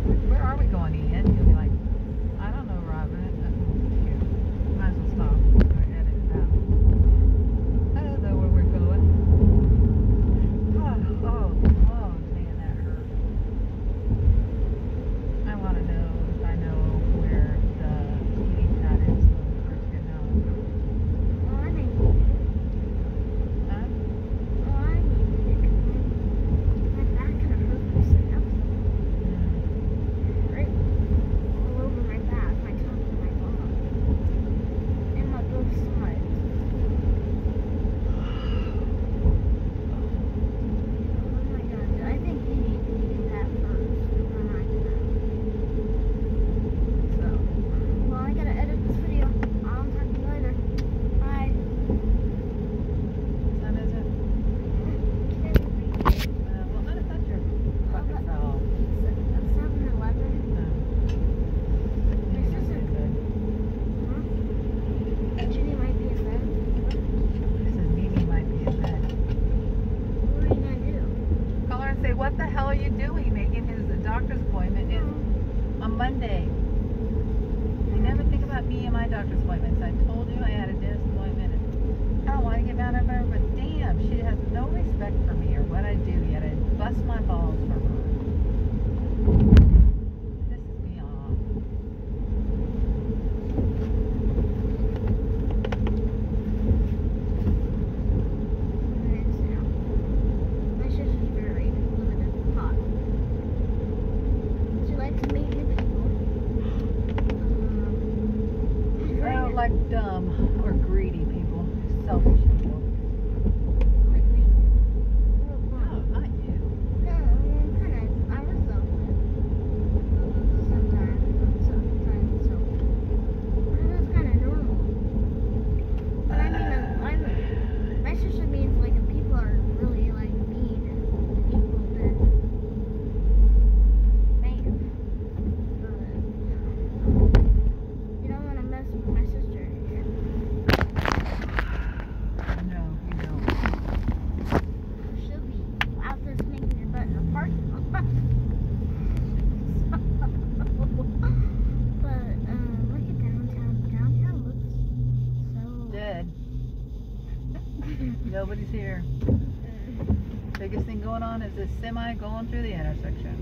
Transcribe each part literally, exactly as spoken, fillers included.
Where are we going, Ian? You'll be like, I don't know, Robin. Might as well stop. Or edit it out. I don't know where we're going. Oh, oh, oh, man, that hurt. I want to know if I know where the heating pad is when we first get home. Well, I need Huh? well, I need it. My back kind of hurts from sitting up. Right all over my back, my top and my bottom. And my both sides. Oh my god, I think you need to get that first. Or not that. So, well, I gotta edit this video. I'll talk to you later. Bye. What time is it? Uh, well, how did that your fucking fell? seven eleven. Maybe not very good. Ginny might be in bed. This is Mimi might be in bed. What are you gonna do? Call her and say, what the hell are you doing? Making his doctor's appointment is on Monday. You never think about me and my doctor's appointments. I told you I had a dentist appointment. And I don't want to get mad at her, but damn, she has no respect for me or what I do yet. I bust my balls for her. Pisses me off. My sister's very limited thought. She likes to meet new people. Um, she's I very don't like dumb or greedy people. Selfish people. like me. No, not you. No, kind of. I was selfish. Sometimes, not sometimes selfish. But that's kind of normal. But I mean, uh, I'm, my sister means like if people are really like mean to people, then bam. But you don't want to mess with my sister. No, you don't. She'll be out there sneaking your butt in the parking lot. But um, look at downtown. Downtown looks so Dead. Nobody's here. Biggest thing going on is this semi going through the intersection.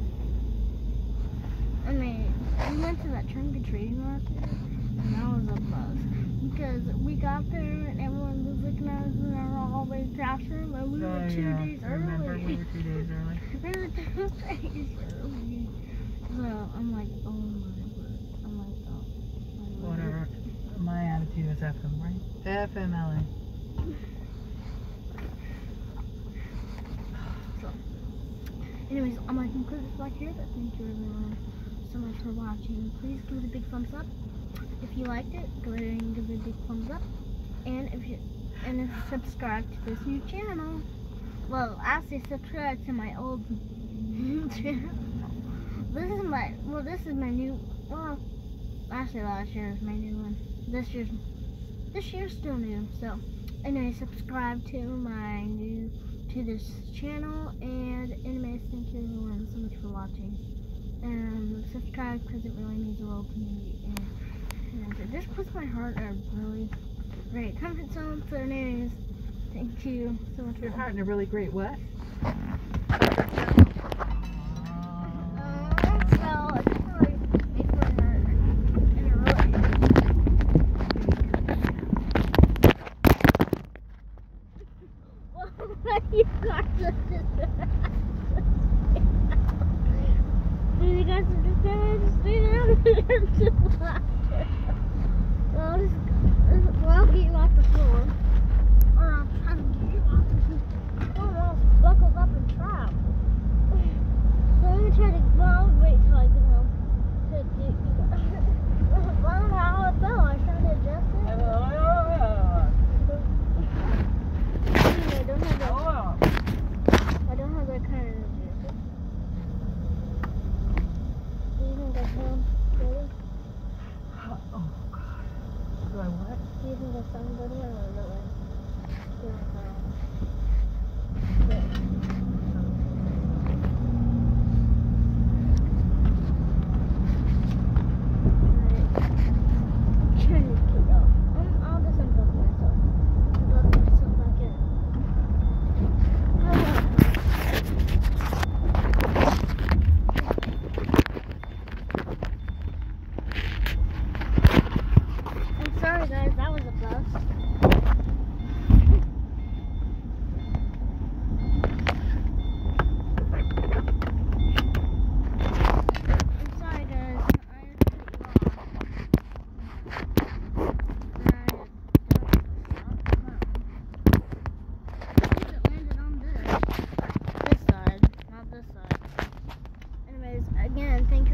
I mean, we went to that trunk or treating market, and that was a buzz. Because we got there and everyone was looking at us in our hallway classroom, and we were two days Remember, early. we were two days early. We were two days early. So I'm like, oh my word. I'm like, oh. my word. Whatever. My attitude is F M, right? F M L A. So, anyways, I'm like, conclude this vlog here, but thank you everyone so much for watching. Please give it a big thumbs up. If you liked it, go ahead and give it a big thumbs up. And if you and if subscribe to this new channel. Well, actually subscribe to my old channel. This is my well this is my new well actually last year is my new one. This year's this year's still new. So anyway, subscribe to my new to this channel, and anyways, thank you everyone so much for watching. And subscribe because it really means the world to me. And, and this puts my heart in a really great comfort zone. So anyways, thank you so much for Your heart in a really great what? You guys are just gonna stay down here until after. Well, I'll just, well, I'll get you off the floor. Or I'll try to get you off the floor. Oh, I'll buckle up and trap. So I'm gonna try to, well, I'll wait till I get home to get you guys. I don't know how it fell. I was trying to adjust it. Anyway, I don't have that. I don't have that kind of. Do you think I sound better? Oh, God. Do I what? Do you think I sound better or no way?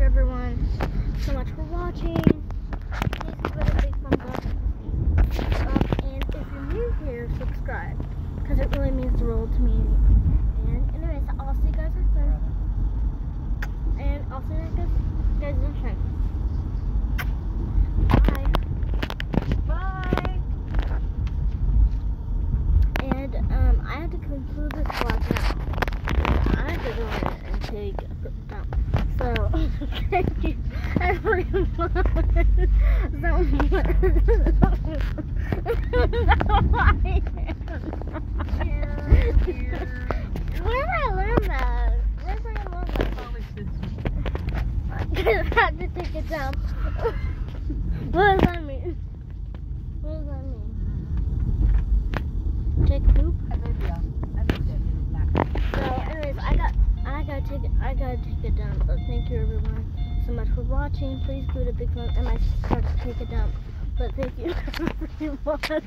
you everyone so much for watching. Please give it a big thumbs up. up and if you're new here, subscribe. Because it really means the world to me. And anyways, I'll see you guys next time. And I'll see you guys, guys next time. Bye. Bye. And um, I had to conclude this vlog now. I had to go in and take a dump. So, thank you everyone so much. Where did I learn that? Where did I learn that? Probably should. I had to take a dump. What does that mean? What does that mean? Take a poop? I maybe I'll. I think that is not. So, anyways, I got, I gotta take, I gotta take a dump. But thank you everyone so much for watching. Please give it a big thumbs up. And I start to take a dump. But thank you very much so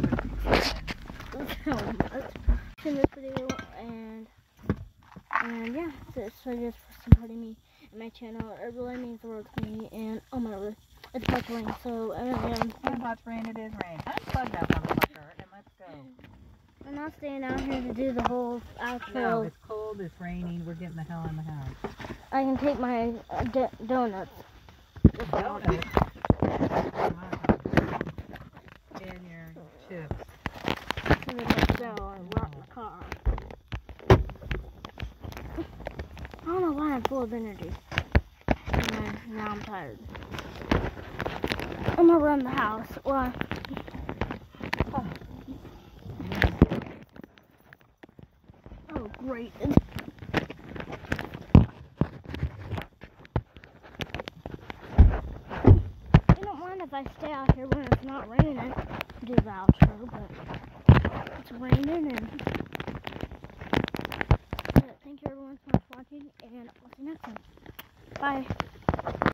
much in this video. And and yeah, so, so just for supporting me and my channel. It really means the world to me. And oh my god, it's about to rain. So um, How much rain it is rain. Unplug that motherfucker and let's go. I'm not staying out here to do the whole outro. No, it's cold, it's raining, we're getting the hell in the house. I can take my uh, d donuts. Donuts. And your chips. And then let's go and rock the car. I don't know why I'm full of energy. And then, now I'm tired. I'm gonna run the house. Well, Oh. oh great. You don't mind if I stay out here when it's not raining, do the outro, but it's raining and but thank you everyone so much for watching, and I'll see you next time. Bye.